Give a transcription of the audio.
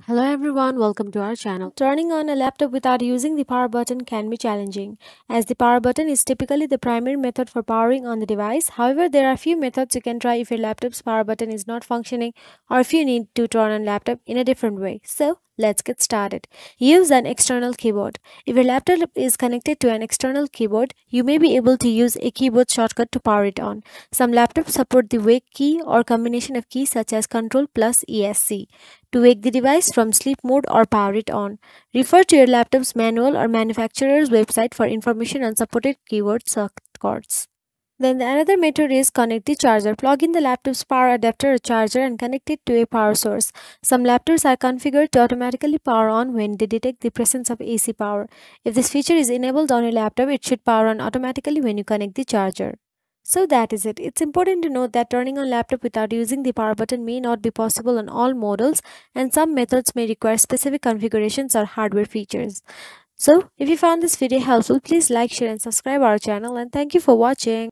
Hello everyone, welcome to our channel. Turning on a laptop without using the power button can be challenging, as the power button is typically the primary method for powering on the device. However, there are a few methods you can try if your laptop's power button is not functioning or if you need to turn on laptop in a different way. So, let's get started. Use an external keyboard. If your laptop is connected to an external keyboard, you may be able to use a keyboard shortcut to power it on. Some laptops support the wake key or combination of keys such as Ctrl plus ESC to wake the device from sleep mode or power it on. Refer to your laptop's manual or manufacturer's website for information on supported keyboard shortcuts. Then the another method is connect the charger. Plug in the laptop's power adapter or charger and connect it to a power source. Some laptops are configured to automatically power on when they detect the presence of AC power. If this feature is enabled on your laptop, it should power on automatically when you connect the charger. So that is it. It's important to note that turning on laptop without using the power button may not be possible on all models, and some methods may require specific configurations or hardware features. So if you found this video helpful, please like, share and subscribe our channel, and thank you for watching.